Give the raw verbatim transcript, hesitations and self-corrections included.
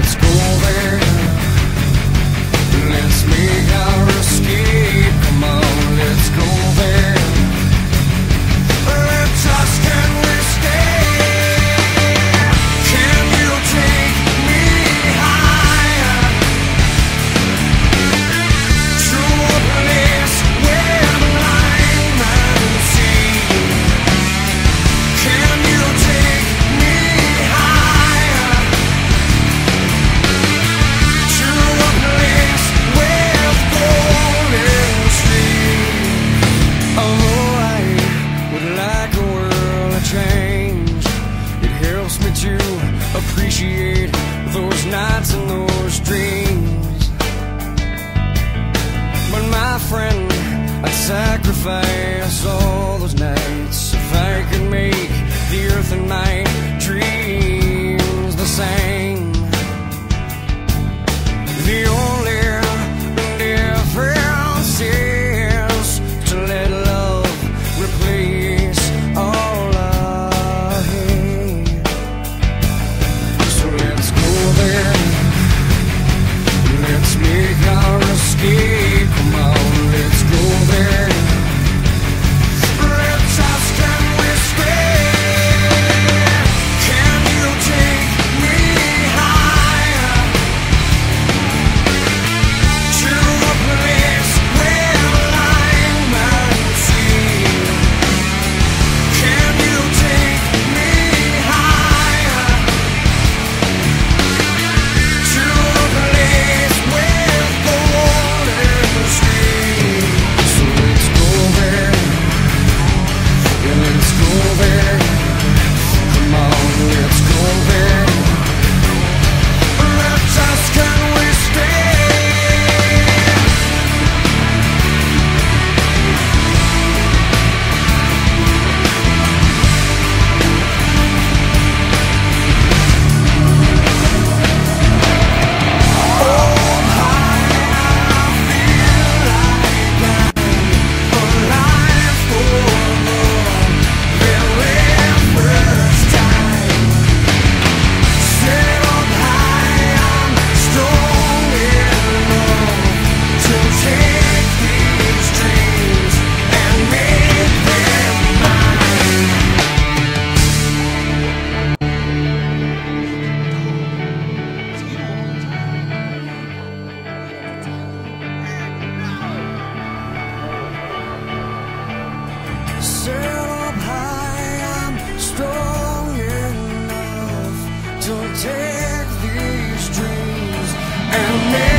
let's go there. Let's make our escape. Come on, let's go there. Let's ask, can we stay? Can you take me higher to a place where blind man see? Can you take me higher to a place with golden streams? Oh, I would like a world of change. It helps me to appreciate those nights and those dreams. But my friend, I'd sacrifice all those nights if I could make the earth and my dreams the same. The only difference is to let love replace all our hate. So let's go there. Let's make our escape. Come on, let's go there. Let's ask, can we stay? Can you take me higher to a place where blind man see? Can you take me higher to a place with golden streams? So let's go there. Yeah, let's go there. Come on, let's go there. Let's ask, can we stay? Set up high, I'm strong enough to take these dreams and make